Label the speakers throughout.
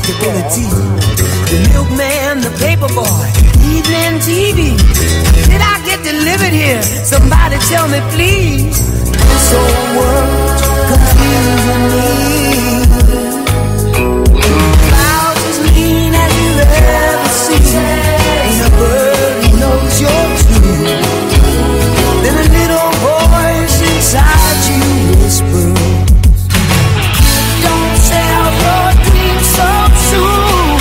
Speaker 1: practical and TV. The milkman, the paper boy, evening TV. Did I get delivered here? Somebody tell me please. This whole world's confusing me. Clouds as lean as you've ever seen. Ain't a bird who knows you're true. Then a little voice inside you whispers, don't sell your dreams so soon.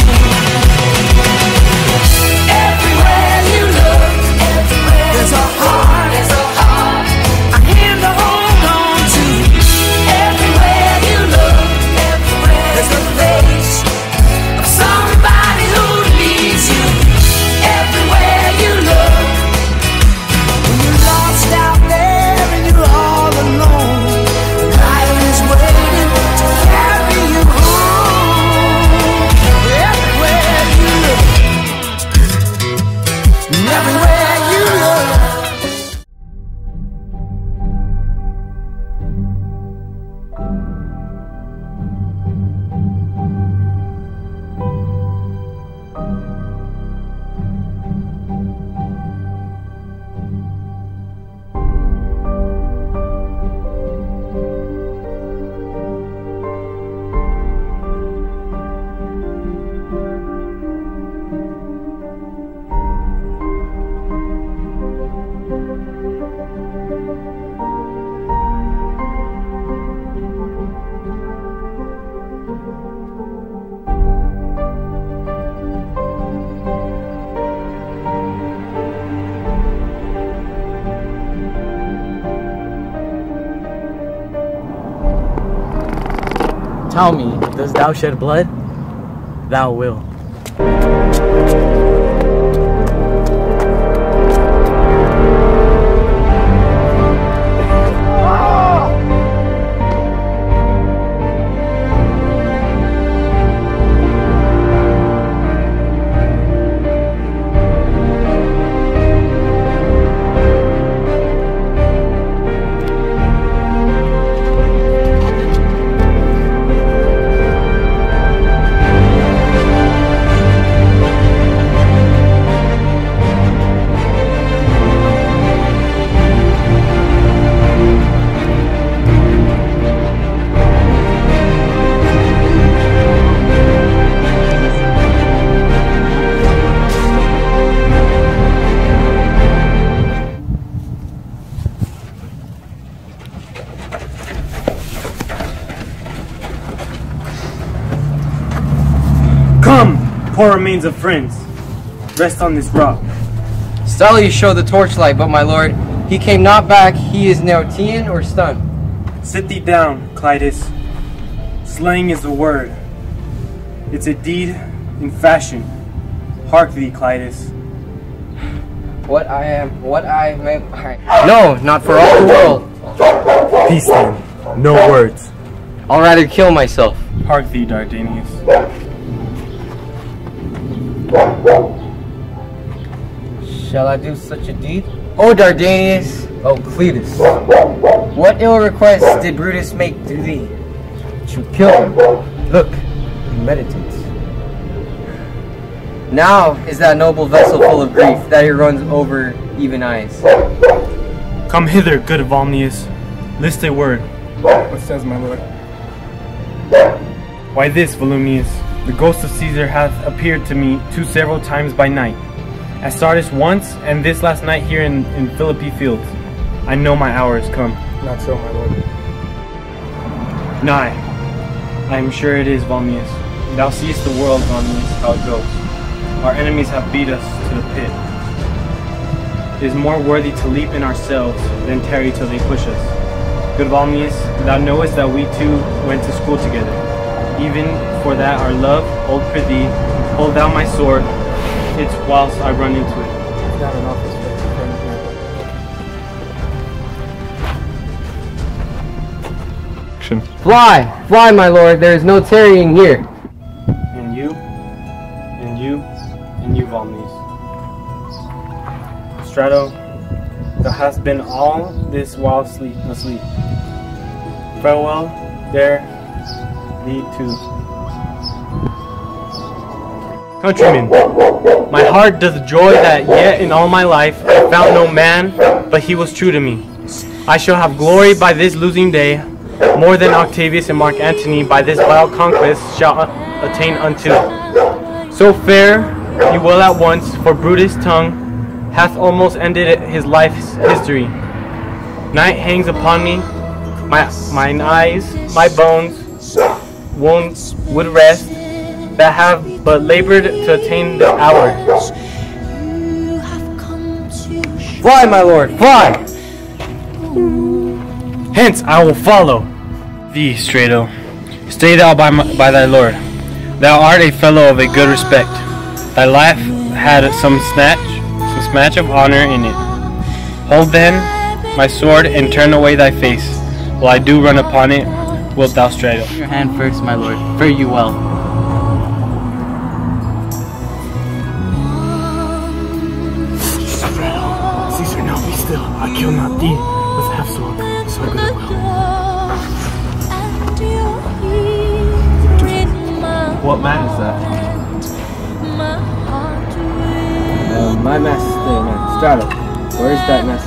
Speaker 1: Everywhere you look, there's a heart, a hand to hold on to. Everywhere you look, there's a face of somebody who needs you. Everywhere you look, when you're lost out there and you're all alone, life is waiting to carry you home. Everywhere you look, everywhere you look.
Speaker 2: Tell me, dost thou shed blood? Thou wilt.
Speaker 3: Come, poor remains of friends. Rest on this rock.
Speaker 4: Stellius showed the torchlight, but my lord, he came not back. He is now ta'en or stunned.
Speaker 3: Sit thee down, Clitus. Slaying is the word. It's a deed in fashion. Hark thee, Clitus.
Speaker 4: What I may... No, not for all the world.
Speaker 3: Peace then. No words.
Speaker 4: I'll rather kill myself.
Speaker 3: Hark thee, Dardanius.
Speaker 4: Shall I do such a deed? O Dardanius, O Cletus, what ill request did Brutus make to thee? To kill him. Look, he meditates. Now is that noble vessel full of grief that he runs over even eyes.
Speaker 3: Come hither, good Volneyus. List a word.
Speaker 5: What says my lord?
Speaker 3: Why this, Volumnius? The ghost of Caesar hath appeared to me several times by night. At Sardis once, and this last night here in Philippi fields. I know my hour is come.
Speaker 5: Not so, my lord.
Speaker 3: Nay, I am sure it is, Volneyus. Thou seest the world, Volneyus, how it goes. Our enemies have beat us to the pit. It is more worthy to leap in ourselves than tarry till they push us. Good Volneyus, thou knowest that we two went to school together. Even for that our love, hold prithee, hold thou my sword, it's whilst I run into it.
Speaker 5: It's not an office for friends,
Speaker 4: Fly! Fly, my lord, there is no tarrying here.
Speaker 3: And you, Volneyus. Strato, thou hast been all this while asleep. Farewell, there thee too. Countrymen, my heart doth joy that yet in all my life I found no man, but he was true to me. I shall have glory by this losing day, more than Octavius and Mark Antony by this vile conquest shall attain unto. So fare you well at once, for Brutus' tongue hath almost ended his life's history. Night hangs upon me, mine eyes, my bones, wounds would rest, that have but labored to attain this hour.
Speaker 4: Fly, my lord, fly!
Speaker 3: Hence I will follow thee, Strato. Stay thou by thy lord. Thou art a fellow of a good respect. Thy life had some snatch of honor in it. Hold then my sword and turn away thy face, while I do run upon it. Wilt thou, Strato?
Speaker 2: Your hand first, my lord. Fare you well.
Speaker 5: Caesar, now be still. I kill not thee with half sword, so good it will.
Speaker 2: What man is that?
Speaker 4: My master, man. Strato, where is that master?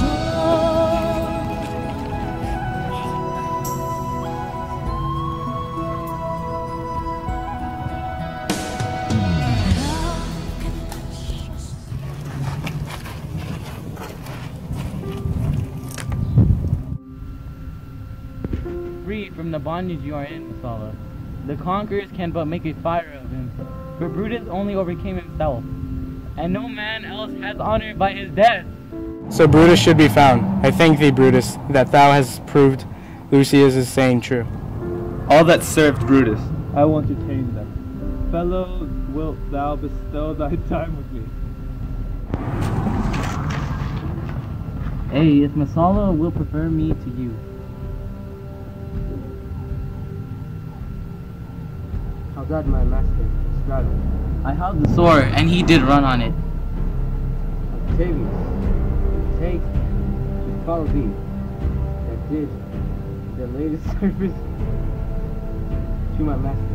Speaker 2: Freed from the bondage you are in, Messala, the conquerors can but make a fire of him, for Brutus only overcame himself, and no man else has honor by his death.
Speaker 5: So Brutus should be found. I thank thee, Brutus, that thou hast proved Lucius' saying true.
Speaker 6: All that served Brutus.
Speaker 3: I will entertain them. Fellow, wilt thou bestow thy time with me?
Speaker 2: Hey, if Messala will prefer me to you.
Speaker 4: How God, my master, Strato.
Speaker 2: I held the sword, and he did run on it.
Speaker 4: Octavius, take and follow thee, that did the latest service to my master.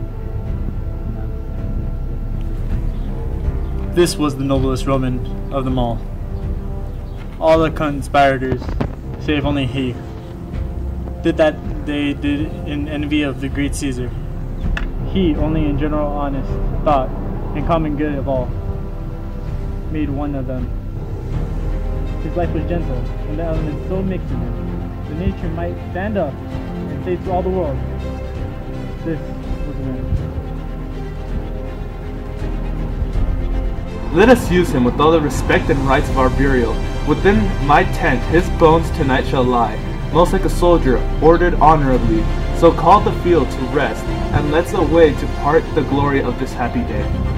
Speaker 6: This was the noblest Roman of them all. All the conspirators, save only he, did that they did in envy of the great Caesar. He, only in general honest thought and common good of all, made one of them. His life was gentle, and the elements so mixed in him, the nature might stand up and say to all the world, this was a man.
Speaker 7: Let us use him with all the respect and rights of our burial. Within my tent his bones tonight shall lie, most like a soldier, ordered honorably. So call the field to rest, and let's away to part the glory of this happy day.